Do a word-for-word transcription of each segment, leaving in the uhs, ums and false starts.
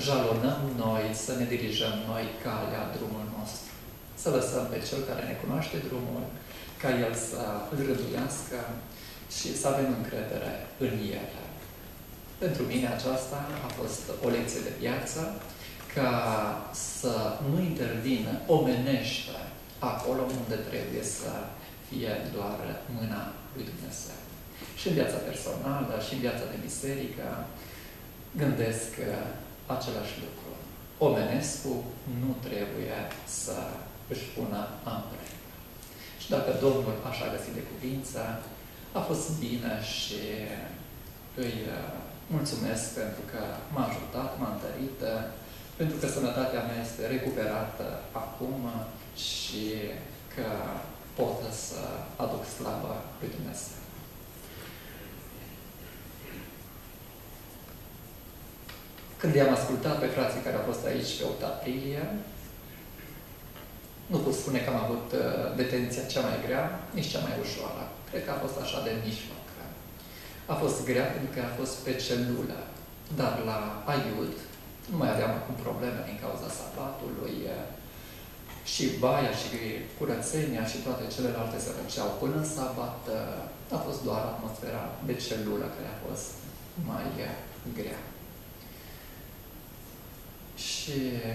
jalonăm noi, să ne dirijăm noi calea, drumul nostru. Să lăsăm pe Cel care ne cunoaște drumul, ca El să îl rânduiască și să avem încredere în El. Pentru mine aceasta a fost o lecție de viață, ca să nu intervină omenește acolo unde trebuie să fie doar mâna lui Dumnezeu. Și în viața personală, și în viața de biserică, gândesc același lucru. Omenescul nu trebuie să își pună amprenta. Și dacă Domnul așa a găsit de cuvință, a fost bine și îi mulțumesc pentru că m-a ajutat, m-a întărit, pentru că sănătatea mea este recuperată acum și că pot să aduc slavă lui Dumnezeu. Când i-am ascultat pe frații care au fost aici pe opt aprilie, nu pot spune că am avut detenția cea mai grea, nici cea mai ușoară. Cred că a fost așa de mijloc. A fost grea pentru că a fost pe celulă, dar la Aiud nu mai aveam acum probleme din cauza sabatului. Și baia și curățenia și toate celelalte se făceau până în sabat. A fost doar atmosfera de celulă care a fost mai grea. Și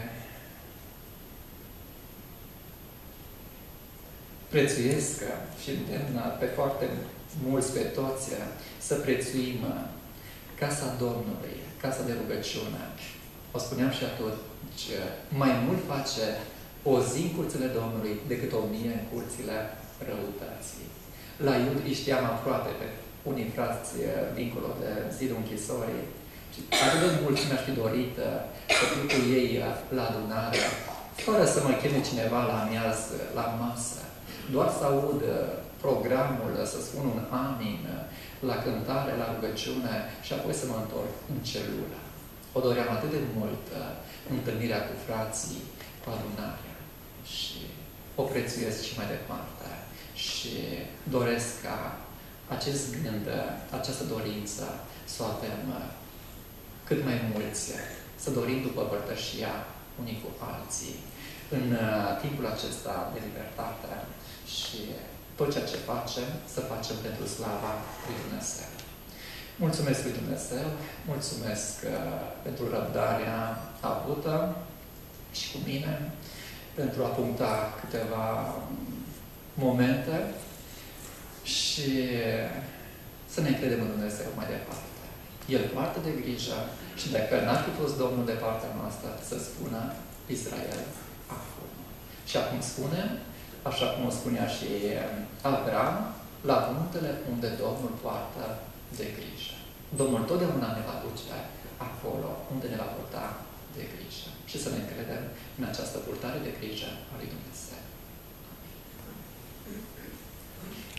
prețuiesc și îndemn pe foarte mulți, pe toți, să prețuim casa Domnului, casa de rugăciune. O spuneam și atunci, mai mult face o zi în curțile Domnului decât o mie în curțile răutății. La Iud îi știam aproape pe unii frați dincolo de zidul închisorii. Și atât de mult mi-aș fi dorit să fiu cu ei la adunare, fără să mă cheme cineva la amiaz, la masă. Doar să aud programul, să spun un amin, la cântare, la rugăciune și apoi să mă întorc în celulă. O doream atât de mult întâlnirea cu frații, cu adunarea și o prețuiesc și mai departe. Și doresc ca acest gând, această dorință să o avem cât mai mulți, să dorim după părtășia unii cu alții în timpul acesta de libertate și tot ceea ce facem, să facem pentru slava lui Dumnezeu. Mulțumesc lui Dumnezeu, mulțumesc uh, pentru răbdarea avută și cu mine, pentru a puncta câteva momente și să ne încredem în Dumnezeu mai departe. El poartă de grijă și dacă n-ar fi fost Domnul de partea noastră, să spună Israel acum. Și acum spunem, așa cum o spunea și Abraham, la muntele unde Domnul poartă de grijă. Domnul totdeauna ne va duce acolo unde ne va purta de grijă. Și să ne încredem în această purtare de grijă a lui Dumnezeu.